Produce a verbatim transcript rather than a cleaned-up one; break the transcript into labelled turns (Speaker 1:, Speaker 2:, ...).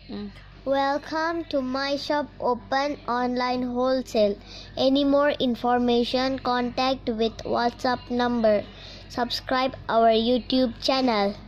Speaker 1: Mm.
Speaker 2: Welcome to my shop open online wholesale. Any more information, contact with WhatsApp number. Subscribe our YouTube channel.